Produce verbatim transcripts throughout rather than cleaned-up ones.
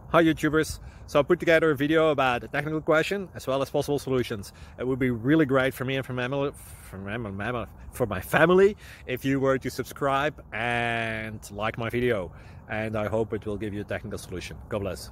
Hi YouTubers! So I put together a video about a technical question as well as possible solutions. It would be really great for me and for my, for my, for my family if you were to subscribe and like my video. And I hope it will give you a technical solution. God bless.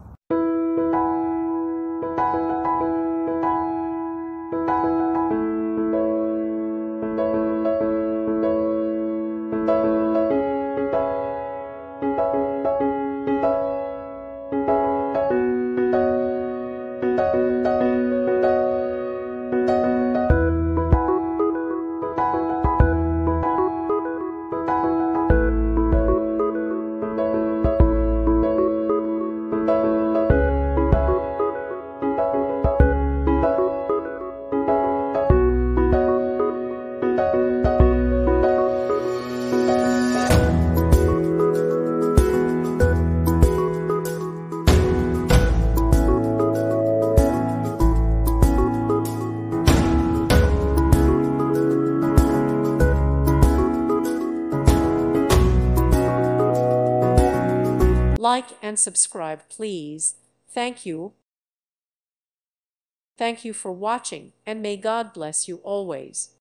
Like and subscribe, please. Thank you. Thank you for watching, and may God bless you always.